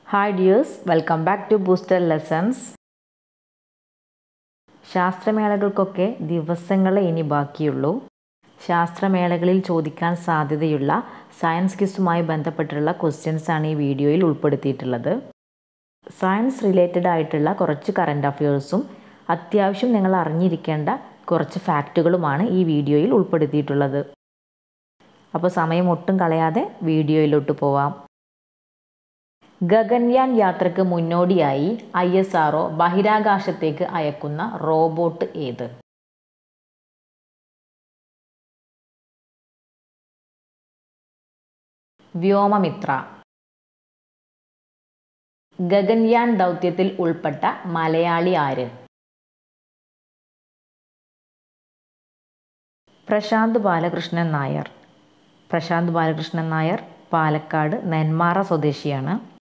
Hi dears, welcome back to Booster Lessons. ശാസ്ത്രമേളകൾക്കൊക്കെ ദിവസങ്ങളെ ഇനി ബാക്കിയുള്ളൂ. ശാസ്ത്രമേളകളിൽ ചോദിക്കാൻ സാധ്യതയുള്ള സയൻസ് ക്വിസുമായി ബന്ധപ്പെട്ടുള്ള ക്വസ്റ്റ്യൻസ് ആണ് ഈ വീഡിയോയിൽ ഉൾപ്പെടുത്തിയിട്ടുള്ളത്. സയൻസ് റിലേറ്റഡ് ആയിട്ടുള്ള കുറച്ച് കറണ്ട് അഫയേഴ്സും അത്യാവശ്യം നിങ്ങൾ അറിഞ്ഞിരിക്കേണ്ട കുറച്ച് ഫാക്റ്റുകളുമാണ് ഈ വീഡിയോയിൽ ഉൾപ്പെടുത്തിയിട്ടുള്ളത്. അപ്പോൾ സമയം ഒട്ടും കളയാതെ വീഡിയോയിലോട്ട് പോവാം. ഗഗൻയാൻ യാത്രയ്ക്ക് മുന്നോടിയായി ISRO ബഹിരാകാശത്തേക്ക് അയക്കുന്ന റോബോട്ട് ഏത്? വ്യോമമിത്ര. ഗഗൻയാൻ ദൗത്യത്തിൽ ഉൾപ്പെട്ട മലയാളി ആര്? പ്രശാന്ത് ബാലകൃഷ്ണൻ നായർ. പ്രശാന്ത് ബാലകൃഷ്ണൻ നായർ പാലക്കാട് നെന്മാറ സ്വദേശിയാണ്.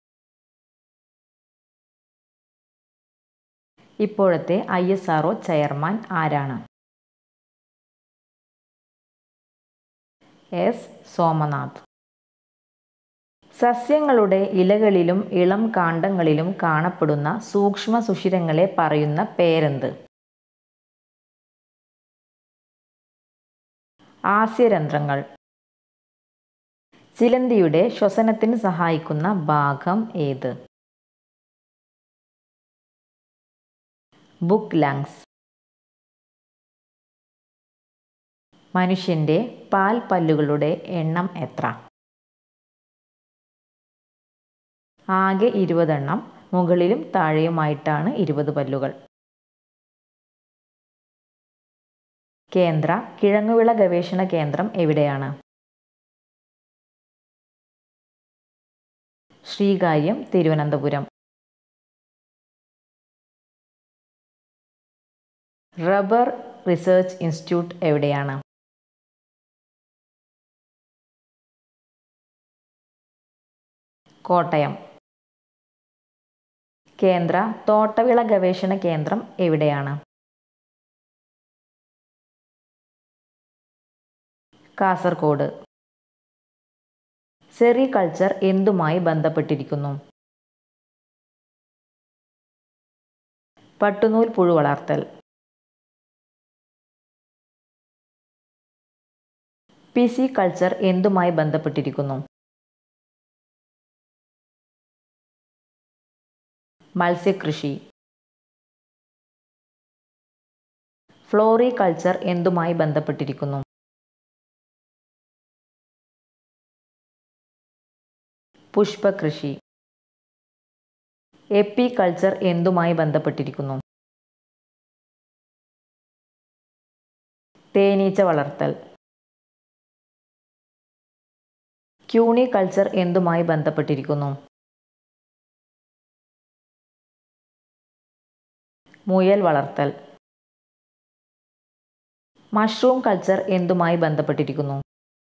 ഇപ്പോഴത്തെ ISRO ചെയർമാൻ ആരാണ്? S. സോമനാഥ്. സസ്യങ്ങളുടെ ഇലകളിലും ഇളം കാണ്ഡങ്ങളിലും കാണപ്പെടുന്ന സൂക്ഷ്മ സുഷിരങ്ങളെ പറയുന്ന പേരെന്ത്? ആസ്യരന്ധ്രങ്ങൾ. ചിലന്തിയുടെ ശ്വസനത്തിന് സഹായിക്കുന്ന ഭാഗം ഏത്? Book lungs. മനുഷ്യന്റെ പാൽ പല്ലുകളുടെ എണ്ണം എത്ര? ആകെ 20 എണ്ണം. മുകളിലും താഴെയുമായിട്ടാണ് 20 പല്ലുകൾ. കേന്ദ്ര കിഴങ്ങുവിള ഗവേഷണ കേന്ദ്രം എവിടെയാണ്? Sreekaryam, Thiruvananthapuram. Rubber research institute എവിടെയാണ്? കോട്ടയം. കേന്ദ്ര തോട്ടവിള ഗവേഷണ കേന്ദ്രം എവിടെയാണ്? കാസർഗോഡ്. സെറികൾച്ചർ എന്തുമായി ബന്ധപ്പെട്ടിരിക്കുന്നു? പട്ടുനൂൽ പുഴു വളർത്തൽ. പിസികൾച്ചർ എന്തുമായി ബന്ധപ്പെട്ടിരിക്കുന്നു? മത്സ്യകൃഷി. ഫ്ലോറികൾച്ചർ എന്തുമായി ബന്ധപ്പെട്ടിരിക്കുന്നു? പുഷ്പകൃഷി. എപ്പികൾച്ചർ എന്തുമായി ബന്ധപ്പെട്ടിരിക്കുന്നു? തേനീച്ച വളർത്തൽ. ക്യൂണികൾച്ചർ എന്തുമായി ബന്ധപ്പെട്ടിരിക്കുന്നു? മുയൽ വളർത്തൽ. മഷ്റൂം കൾച്ചർ എന്തുമായി ബന്ധപ്പെട്ടിരിക്കുന്നു?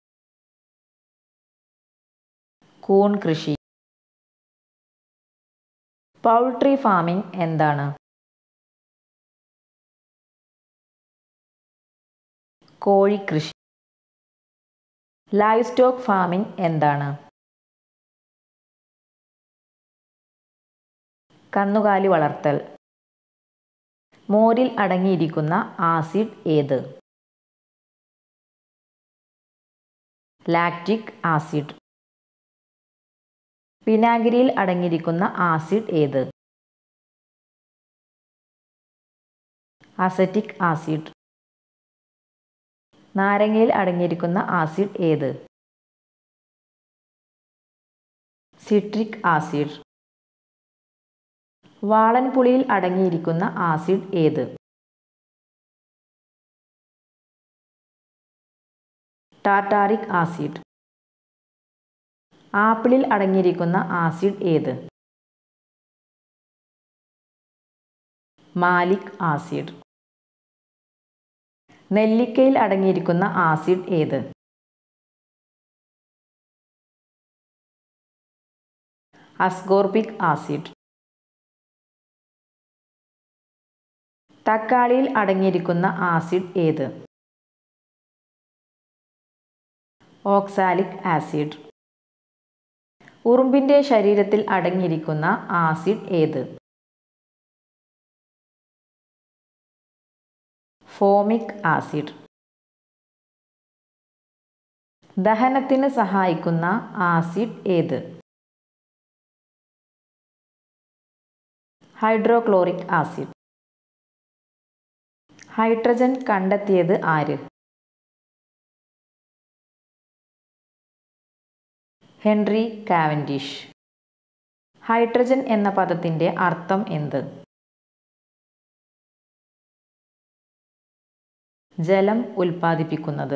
കൂൺ കൃഷി. പൗൾട്രി ഫാമിംഗ് എന്താണ്? കോഴിക്കൃഷി. ലൈവ് സ്റ്റോക്ക് ഫാമിംഗ് എന്താണ്? കന്നുകാലി വളർത്തൽ. മോരിൽ അടങ്ങിയിരിക്കുന്ന ആസിഡ് ഏത്? Lactic acid. വിനാഗിരിയിൽ അടങ്ങിയിരിക്കുന്ന ആസിഡ് ഏത്? Acetic acid. നാരങ്ങയിൽ അടങ്ങിയിരിക്കുന്ന ആസിഡ് ഏത്? Citric acid. വാളൻപുളിയിൽ അടങ്ങിയിരിക്കുന്ന ആസിഡ് ഏത്? Tartaric acid. ആപ്പിളിൽ അടങ്ങിയിരിക്കുന്ന ആസിഡ് ഏത്? Malic acid. നെല്ലിക്കയിൽ അടങ്ങിയിരിക്കുന്ന ആസിഡ് ഏത്? Ascorbic acid. തക്കാളിയിൽ അടങ്ങിയിരിക്കുന്ന ആസിഡ് ഏത്? Oxalic acid. ഉറുമ്പിൻ്റെ ശരീരത്തിൽ അടങ്ങിയിരിക്കുന്ന ആസിഡ് ഏത്? Formic acid. ദഹനത്തിന് സഹായിക്കുന്ന ആസിഡ് ഏത്? Hydrochloric acid. ഹൈഡ്രജൻ കണ്ടെത്തിയത് ആര്? Henry Cavendish. ഹൈഡ്രജൻ എന്ന പദത്തിൻ്റെ അർത്ഥം എന്ത്? ജലം ഉൽപ്പാദിപ്പിക്കുന്നത്.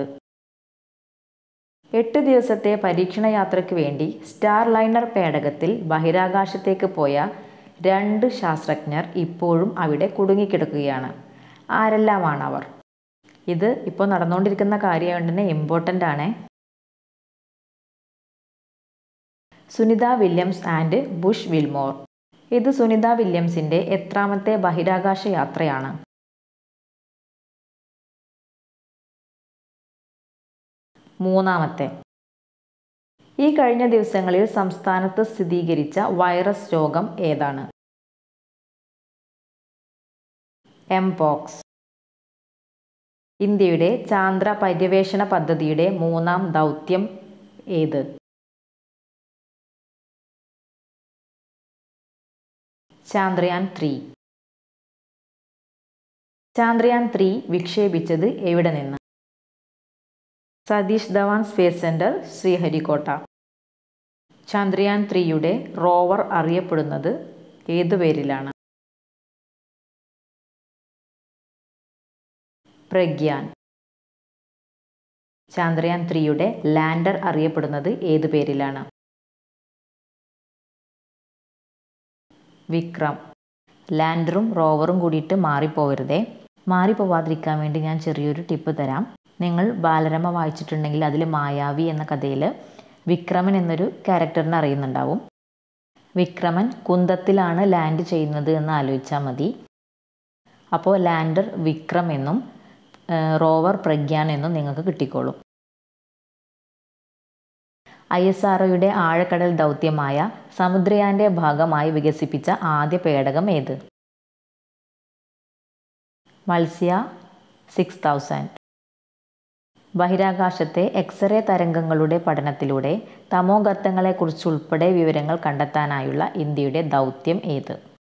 8 ദിവസത്തെ പരീക്ഷണ യാത്രയ്ക്ക് വേണ്ടി സ്റ്റാർ ലൈനർ പേടകത്തിൽ ബഹിരാകാശത്തേക്ക് പോയ 2 ശാസ്ത്രജ്ഞർ ഇപ്പോഴും അവിടെ കുടുങ്ങിക്കിടക്കുകയാണ്. ആരെല്ലാമാണവർ? ഇത് ഇപ്പോൾ നടന്നുകൊണ്ടിരിക്കുന്ന കാര്യമായതുകൊണ്ട് തന്നെ ഇമ്പോർട്ടൻ്റ് ആണ്. Sunita Williams and Butch Wilmore. ഇത് സുനിത വില്യംസിൻ്റെ എത്രാമത്തെ ബഹിരാകാശ യാത്രയാണ്? 3ാമത്തെ. ഈ കഴിഞ്ഞ ദിവസങ്ങളിൽ സംസ്ഥാനത്ത് സ്ഥിരീകരിച്ച വൈറസ് രോഗം ഏതാണ്? എംപോക്സ്. ഇന്ത്യയുടെ ചാന്ദ്ര പര്യവേഷണ പദ്ധതിയുടെ 3ാം ദൗത്യം ഏത്? ചാന്ദ്രയാൻ 3. ചാന്ദ്രയാൻ 3 വിക്ഷേപിച്ചത് എവിടെ നിന്ന്? Satish Dhawan space centre, Sriharikota. ചാന്ദ്രയാൻ 3യുടെ റോവർ അറിയപ്പെടുന്നത് ഏതു പേരിലാണ്? പ്രഗ്യാൻ. ചാന്ദ്രയാൻ 3യുടെ ലാൻഡർ അറിയപ്പെടുന്നത് ഏതു പേരിലാണ്? വിക്രം. ലാൻഡറും റോവറും കൂടിയിട്ട് മാറിപ്പോകരുതേ. മാറിപ്പോവാതിരിക്കാൻ വേണ്ടി ഞാൻ ചെറിയൊരു ടിപ്പ് തരാം. നിങ്ങൾ ബാലരമ വായിച്ചിട്ടുണ്ടെങ്കിൽ അതിൽ മായാവി എന്ന കഥയിൽ വിക്രമൻ എന്നൊരു ക്യാരക്ടറിനെ അറിയുന്നുണ്ടാവും. വിക്രമൻ കുന്തത്തിലാണ് ലാൻഡ് ചെയ്യുന്നത് എന്ന് ആലോചിച്ചാൽ മതി. അപ്പോൾ ലാൻഡർ വിക്രം എന്നും റോവർ പ്രഗ്യാൻ എന്നും നിങ്ങൾക്ക് കിട്ടിക്കോളും. ISROയുടെ ആഴക്കടൽ ദൗത്യമായ സമുദ്രയാൻ്റെ ഭാഗമായി വികസിപ്പിച്ച ആദ്യ പേടകം ഏത്? മത്സ്യ 6000. ബഹിരാകാശത്തെ എക്സ്റേ തരംഗങ്ങളുടെ പഠനത്തിലൂടെ തമോഗർത്തങ്ങളെക്കുറിച്ചുൾപ്പെടെ വിവരങ്ങൾ കണ്ടെത്താനായുള്ള ഇന്ത്യയുടെ ദൗത്യം ഏത്?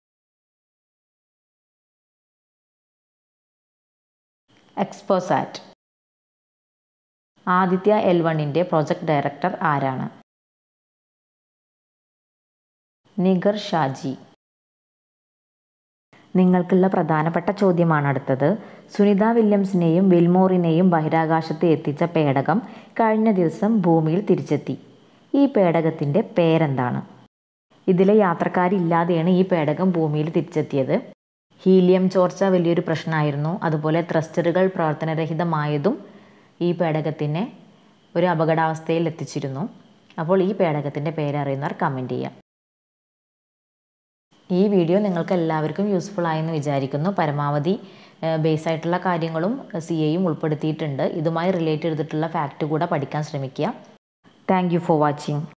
എക്സ്പോസാറ്റ്. ആദിത്യ L1ൻ്റെ പ്രൊജക്ട് ഡയറക്ടർ ആരാണ്? നിഗർ ഷാജി. നിങ്ങൾക്കുള്ള പ്രധാനപ്പെട്ട ചോദ്യമാണ് അടുത്തത്. സുനിത വില്യംസിനെയും വിൽമോറിനെയും ബഹിരാകാശത്ത് എത്തിച്ച പേടകം കഴിഞ്ഞ ദിവസം ഭൂമിയിൽ തിരിച്ചെത്തി. ഈ പേടകത്തിൻ്റെ പേരെന്താണ്? ഇതിലെ യാത്രക്കാരില്ലാതെയാണ് ഈ പേടകം ഭൂമിയിൽ തിരിച്ചെത്തിയത്. ഹീലിയം ചോർച്ച വലിയൊരു പ്രശ്നമായിരുന്നു. അതുപോലെ ത്രസ്റ്ററുകൾ പ്രവർത്തനരഹിതമായതും ഈ പേടകത്തിനെ ഒരു അപകടാവസ്ഥയിൽ എത്തിച്ചിരുന്നു. അപ്പോൾ ഈ പേടകത്തിൻ്റെ പേരറിയുന്നവർ കമൻറ്റ് ചെയ്യാം. ഈ വീഡിയോ നിങ്ങൾക്ക് എല്ലാവർക്കും യൂസ്ഫുൾ ആയെന്ന് വിചാരിക്കുന്നു. പരമാവധി ബേസ് ആയിട്ടുള്ള കാര്യങ്ങളും CAയും ഉൾപ്പെടുത്തിയിട്ടുണ്ട്. ഇതുമായി റിലേറ്റ് ചെയ്തിട്ടുള്ള ഫാക്റ്റ് കൂടെ പഠിക്കാൻ ശ്രമിക്കുക. Thank you for watching.